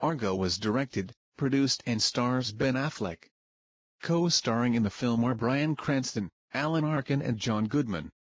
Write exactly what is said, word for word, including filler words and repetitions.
Argo was directed, produced and stars Ben Affleck. Co-starring in the film are Bryan Cranston, Alan Arkin and John Goodman.